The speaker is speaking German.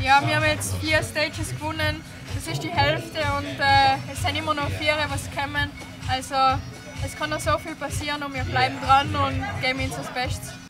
Ja, wir haben jetzt 4 Stages gewonnen. Das ist die Hälfte und es sind immer noch 4, was kommen. Also es kann noch so viel passieren und wir bleiben dran und geben uns das Beste.